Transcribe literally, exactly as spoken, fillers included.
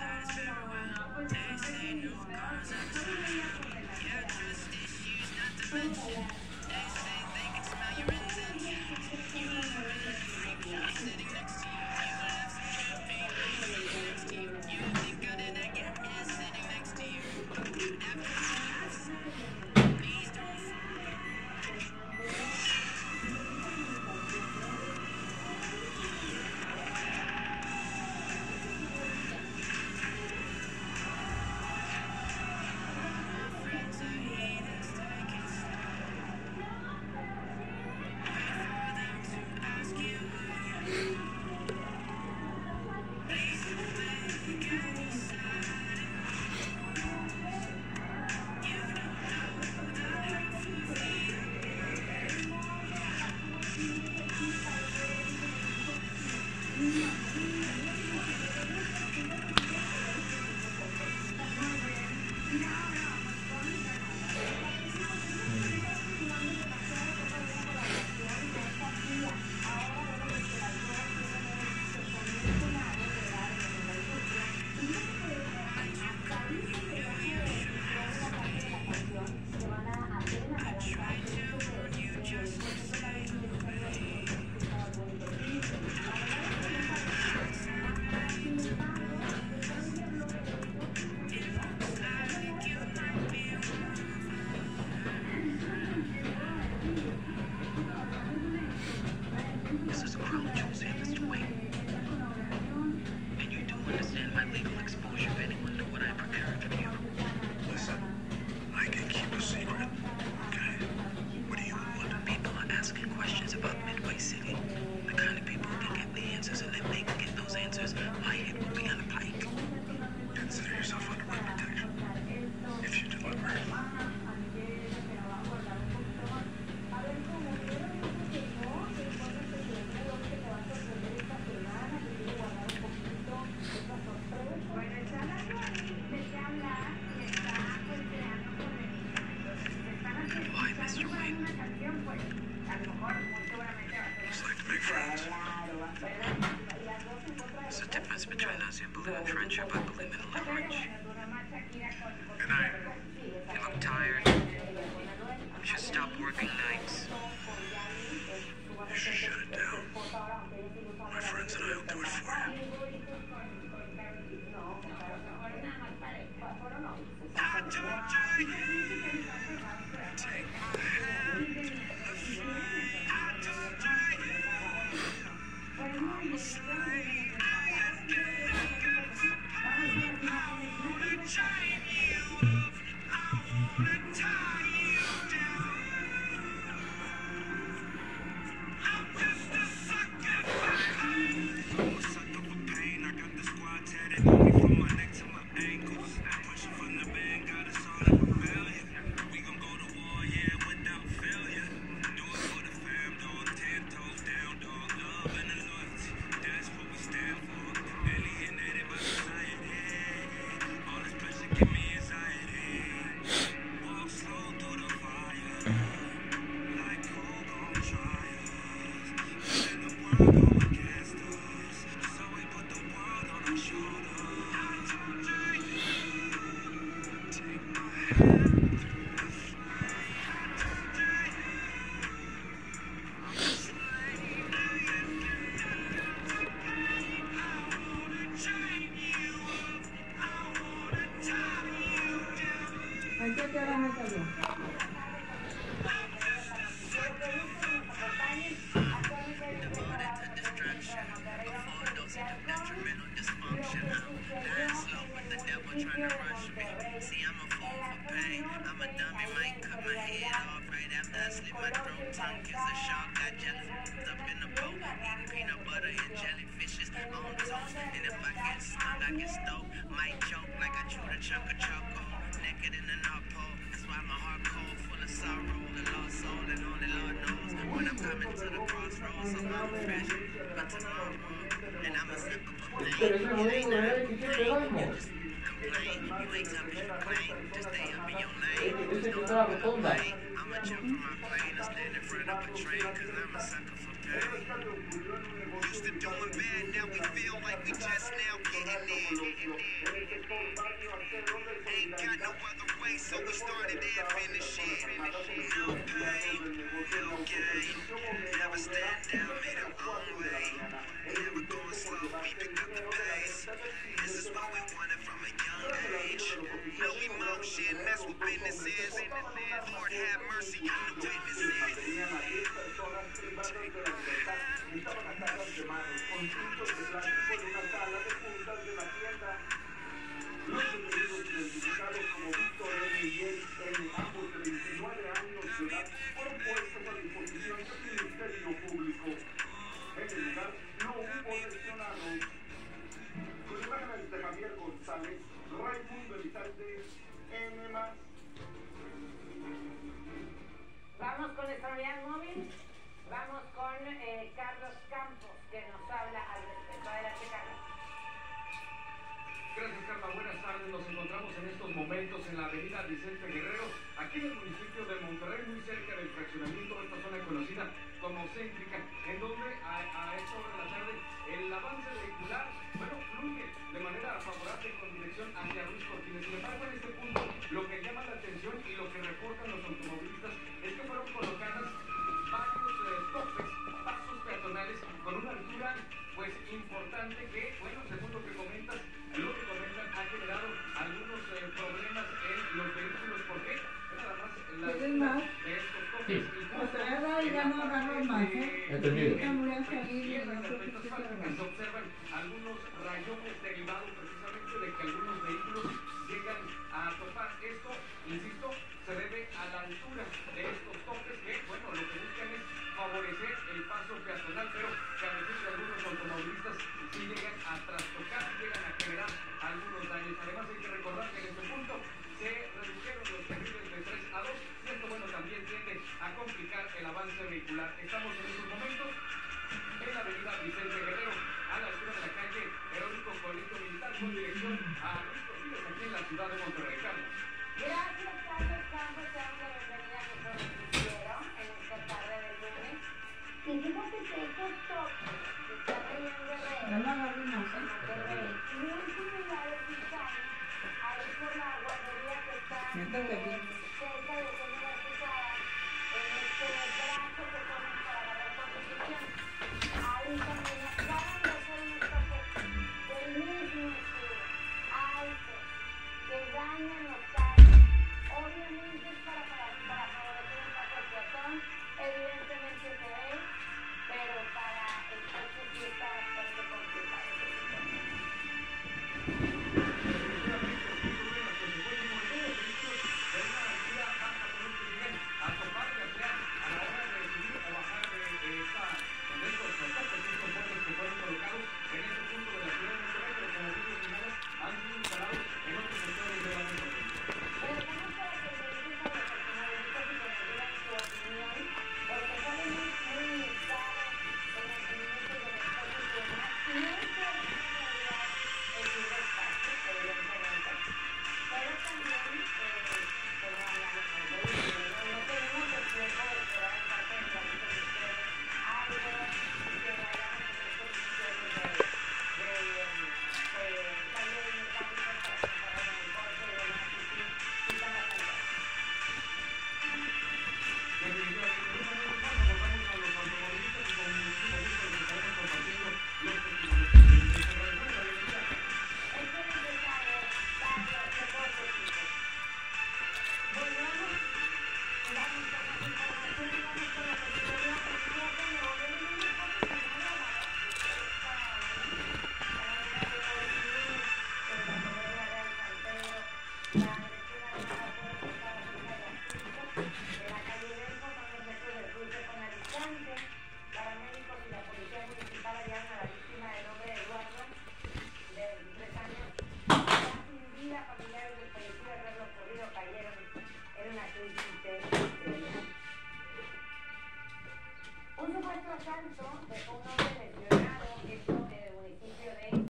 There's a difference between us. You believe in friendship, I believe in leverage. Good night. You look tired. You should stop working nights. You should shut it down. My friends and I will do it for you. I told you. Take my hand to the flame. I told you. I'm a slave. I am getting I wanna chain you up. I wanna tie you down. I'm just a sucker for pain. I'm a sucker for pain. I got the squad tatted on me from my neck to my ankles. Pushing from the band, got us all in rebellion. We gon' go to war, yeah, without failure. Do it for the fam, dog. Ten toes down, dog. Love and the loyalty. That's what we stand for. Alienated by society. All this pressure give me anxiety. Walk slow through the fire. Like cold gon' try us. Let the world go against us. So we put the world on our shoulders. I told you. Take my hand through the flame. I told you. I'm a slave. I am getting I wanna chain you up. I wanna tie you down. ¿A qué te vas a salir? I'm just a sucker for pain. Devoted to distraction. Before dosing of detrimental dysfunction. Dying slow with the devil trying to rush me. See, I'm a fool for pain. I'm a dummy, might cut my head off right after I slit my throat. Tongue kiss a shark, got jellyfish up in the boat. Eating peanut butter and jellyfishes on toast. And if I get stung, I get stoked. Might choke like I chewed a chunk of charcoal. Naked in the North Pole. That's why my heart cold, full of sorrow and lost soul. And only Lord knows when I'm coming to the crossroads. So I'm fresh, but tomorrow. And I'm a sucker for pain. Pero eso no It ain't digo, nothing ¿verdad? but ¿Qué pain. te You vamos? just complain. You ain't tough as you claim. Just stay up in your lane. Ese que Don't estaba open up rotonda. lane. I'ma jump from my plane and stand in front of a train. Cause I'm a sucker for pain. Used to doing bad, now we feel like we just now getting in. Ain't got no other way, so we started and finished it. No pain, no gain. Never stand down, made our own way. Never going slow, we picked up the pace. This is what we wanted from a young age. No emotion, that's what business is. Lord have mercy on the witnesses. Los detenidos identificados como Víctor N. y Eric N., ambos de veintinueve años de edad, fueron puestos a disposición del Ministerio Público. En el lugar no hubo lesionados. Con imágenes de Javier González, Raimundo Elizalde, N más. Vamos con nuestra unidad móvil. Vamos con eh, Carlos Campos, que nos habla al respecto. Adelante, Carlos. Gracias, Carla. Buenas tardes. Nos encontramos en estos momentos en la avenida Vicente Guerrero, aquí en el municipio de Monterrey, muy cerca del fraccionamiento de esta zona conocida como Céntrica, en donde a, a esta hora de la tarde el avance vehicular, bueno, fluye de manera favorable con dirección hacia Ruiz Cortines. Sin embargo, en este punto, lo que llama la atención y lo que reportan los automovilistas es que fueron colocadas varios eh, topes, pasos peatonales con una altura pues importante que, bueno, según lo que comentas, lo que comentan ha generado algunos eh, problemas en los vehículos. ¿Por qué? Nada más la altura de estos topes. O sea, ya no agarro más, ¿eh? Entendido. Esta voy a salir Y y en no las sé carpetas qué fábricas se se observan algunos rayones derivados precisamente de que algunos vehículos llegan a topar. Esto, insisto, se debe a la altura de estos topes que, bueno, lo que buscan es favorecer el paso peatonal, pero que a veces algunos automovilistas sí llegan a trastocar, llegan a generar algunos daños. Además hay que recordar que en este punto se redujeron los carriles de tres a dos y esto, bueno, también tiende a complicar el avance vehicular. Estamos en estos momentos en la avenida Vicente Guerrero, a la altura de la calle Heroico Colegio Militar, con dirección a Ruiz Cortines, aquí en la ciudad de Monterrey. Carlos. Gracias, Carlos Campos. Te damos la bienvenida a nuestro noticiero en esta tarde del lunes. Y fíjate que estos toques que están ahí en Guerrero, Ya no agarro más, en Monterrey, muy similares quizás ahí por la guardería que está Siento que aquí